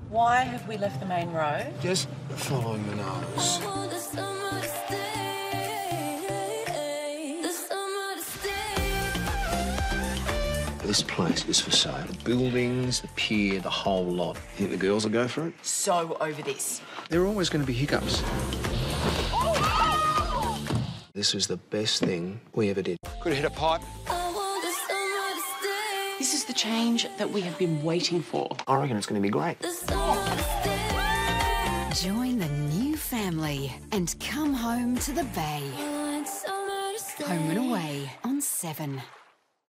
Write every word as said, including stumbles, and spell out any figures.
Why have we left the main road? Just following the nose. This place is for sale. The buildings, the pier, the whole lot. You think the girls will go for it? So over this. There are always going to be hiccups. This was the best thing we ever did. Could have hit a pipe. This is the change that we have been waiting for. I reckon it's going to be great. Join the new family and come home to the Bay. Home and Away on Seven.